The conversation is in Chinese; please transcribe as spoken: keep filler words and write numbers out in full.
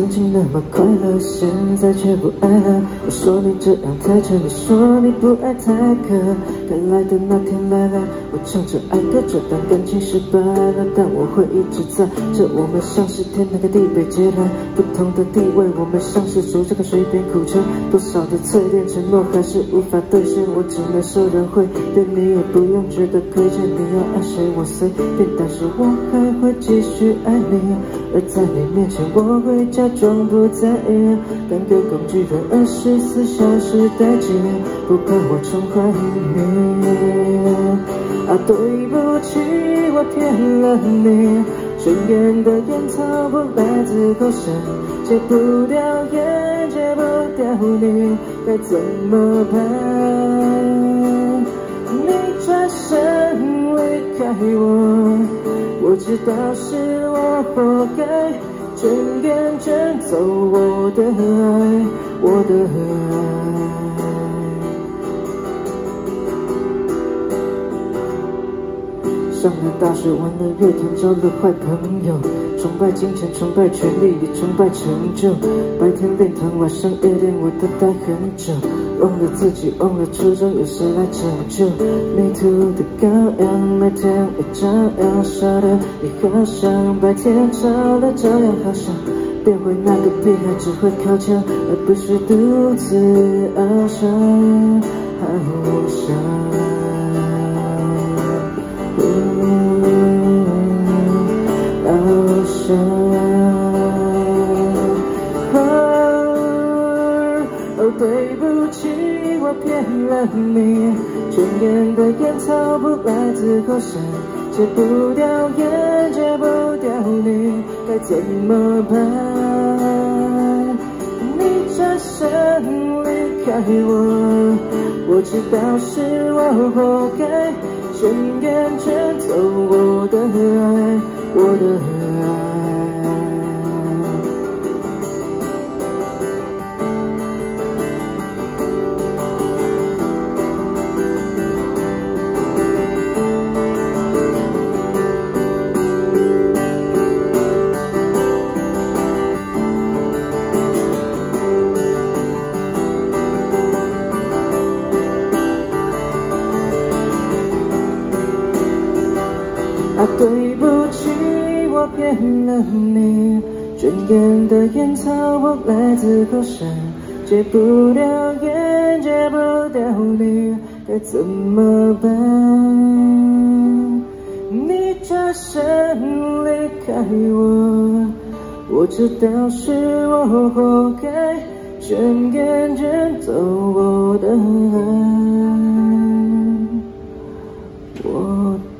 曾经那么快乐，现在却不爱了。我说你这样太蠢，你说你不爱太渴。该来的那天来了，我唱着爱歌，这段感情失败了，但我会一直在。这我们像是天南跟地北截然不同的地位，我们像是住着跟水边苦求，多少的淬炼承诺还是无法兑现，我只能受人会对你也不用觉得亏欠。你要爱谁我随便，但是我还会继续爱你，而在你面前我会假装不在意，当个工具人，二十四小时待机，不怕我宠坏你。啊，对不起，我骗了你，顺眼的烟草不来自口舌，戒不掉烟，戒不掉你，该怎么办？你转身离开我，我知道是我活该，卷边卷走我的爱，我的爱。上了大学，玩了乐团，交了坏朋友，崇拜金钱，崇拜权力，也崇拜成就。白天练团，晚上夜练，我都待很久。忘了自己，忘了初衷，有谁来拯救？迷途的羔羊，每天也照样杀的你好像白天照了，照样好想变回那个屁孩，只会靠墙，而不是独自翱翔，翱翔。翱翔，哦，对不起，我骗了你，卷烟的烟草不来自口舌，戒不掉烟，戒不掉你，该怎么办？你转身离开我，我知道是我活该，卷边卷走我的爱，我的爱。啊，对不起，我骗了你，卷烟的烟草不来自口舌，戒不掉烟，戒不掉你，该怎么办？你转身离开我，我知道是我活该，卷烟卷走我的爱，我。